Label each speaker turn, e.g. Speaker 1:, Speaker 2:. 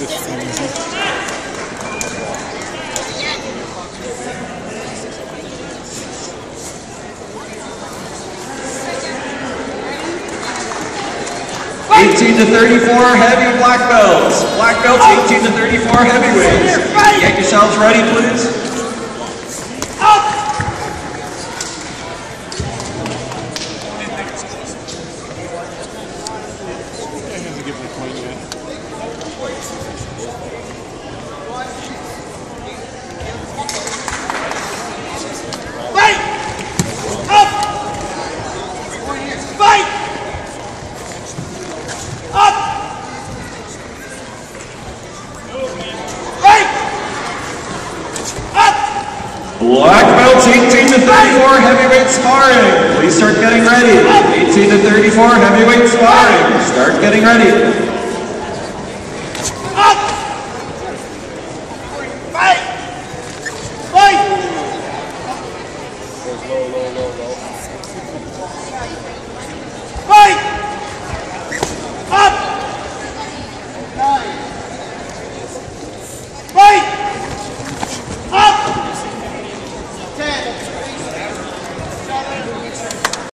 Speaker 1: '18 to 34 heavy black belts. Black belts 18 to 34 heavyweights. Get yourselves ready, please. Up! Black belts 18 to 34 heavyweight sparring. Please start getting ready. 18 to 34 heavyweight sparring. Start getting ready.